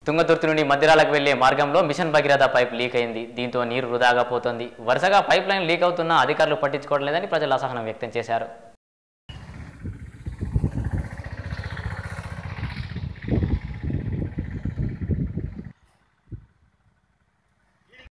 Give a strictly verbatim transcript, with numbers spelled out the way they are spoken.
తుంగతుర్తి నుండి మధ్యరాలకు వెళ్లే మార్గంలో మిషన్ భగీరథ పైప్ లీక్ అయింది. దీంతో నీరు వృధాగా పోతుంది. వరుసగా పైప్ లైన్ లీక్ అవుతున్నా అధికారులు పట్టించుకోవడం లేదని ప్రజలు అసహనం వ్యక్తం చేశారు.